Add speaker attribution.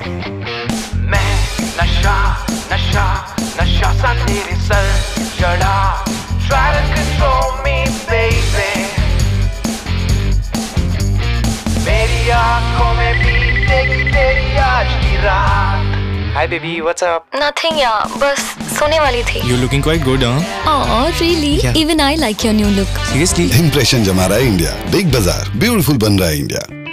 Speaker 1: मैं नशा नशा नशा सा तेरे सर चढ़ा, try to control me baby, मेरी आँखों में बीतेगी तेरी आज की रात। Hi baby, what's up?
Speaker 2: Nothing यार, बस सोने वाली थी।
Speaker 3: You're looking quite good, huh?
Speaker 2: Oh really?
Speaker 3: Yeah.
Speaker 2: Even I like your new look.
Speaker 3: Seriously?
Speaker 4: Impression जमा रहा है इंडिया, बिग बाजार, ब्यूटीफुल बन रहा है इंडिया।